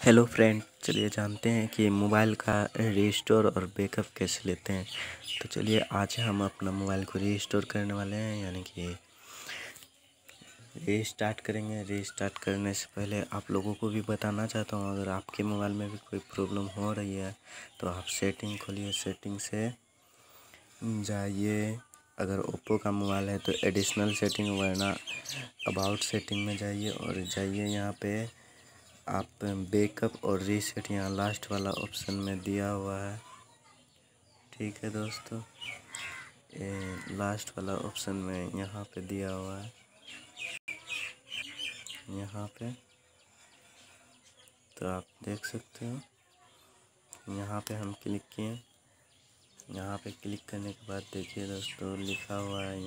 Hello friend, चलिए जानते हैं कि मोबाइल का रीस्टोर और बैकअप कैसे लेते हैं। तो चलिए आज हम अपना मोबाइल को रीस्टोर करने वाले हैं, यानी कि रीस्टार्ट करेंगे। रीस्टार्ट करने से पहले आप लोगों को भी बताना चाहता हूँ, अगर आपके मोबाइल में भी कोई प्रॉब्लम हो रही है तो आप सेटिंग खोलिए, सेटिंग से जाइए। अगर ओप्पो का मोबाइल है तो एडिशनल सेटिंग, वरना अबाउट सेटिंग में जाइए और जाइए यहाँ पे आप बैकअप और रीसेट, यहाँ लास्ट वाला ऑप्शन में दिया हुआ है। ठीक है दोस्तों, ये लास्ट वाला ऑप्शन में यहाँ पे दिया हुआ है, यहाँ पे तो आप देख सकते हो। यहाँ पे हम क्लिक किए, यहाँ पे क्लिक करने के बाद देखिए दोस्तों लिखा हुआ है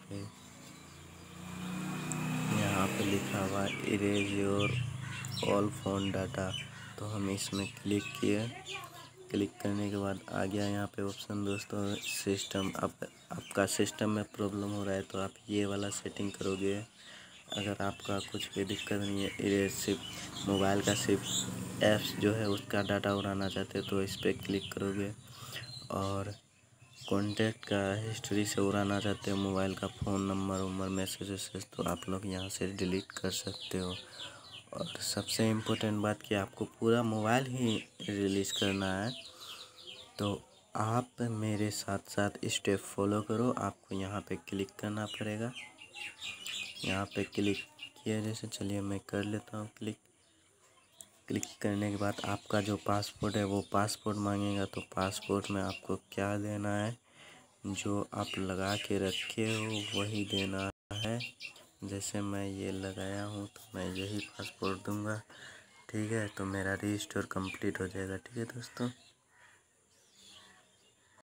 यहाँ पे लिखा हुआ है erase your all phone data. तो हम इसमें क्लिक किए, क्लिक करने के बाद आ गया यहाँ पे ऑप्शन दोस्तों सिस्टम। आपका सिस्टम में प्रॉब्लम हो रहा है तो आप ये वाला सेटिंग करोगे। अगर आपका कुछ भी दिक्कत नहीं है, इरेज सिर्फ मोबाइल का सिर्फ ऐप्स जो है उसका डाटा उड़ाना चाहते हो तो इस पर क्लिक करोगे। और कॉन्टैक्ट का हिस्ट्री से उड़ाना चाहते हो मोबाइल का फ़ोन नंबर मैसेज वैसेज, तो आप लोग यहाँ से डिलीट कर सकते हो। और सबसे इम्पोर्टेंट बात कि आपको पूरा मोबाइल ही रिलीज़ करना है, तो आप मेरे साथ साथ स्टेप फॉलो करो। आपको यहाँ पे क्लिक करना पड़ेगा, यहाँ पे क्लिक किया जैसे, चलिए मैं कर लेता हूँ क्लिक। क्लिक करने के बाद आपका जो पासपोर्ट है वो पासपोर्ट मांगेगा, तो पासपोर्ट में आपको क्या देना है, जो आप लगा के रखे हो वही देना है। जैसे मैं ये लगाया हूँ तो मैं यही पासपोर्ट दूंगा। ठीक है, तो मेरा रीस्टोर कंप्लीट हो जाएगा। ठीक है दोस्तों।